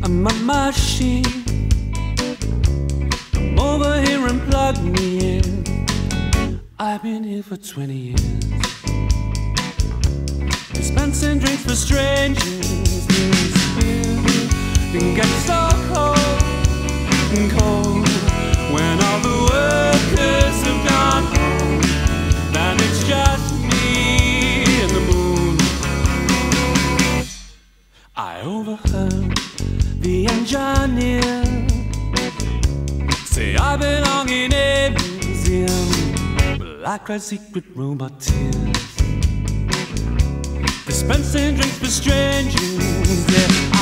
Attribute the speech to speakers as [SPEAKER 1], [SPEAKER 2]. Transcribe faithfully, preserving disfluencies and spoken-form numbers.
[SPEAKER 1] I'm a machine. Come over here and plug me in. I've been here for twenty years, dispensing drinks for strangers. This building gets so cold and cold when all the workers have gone home. Then it's just me and the moon. I overheard the engineer say I belong in a museum. Well, I cried secret robot tears, dispensing drinks for strangers. Yeah,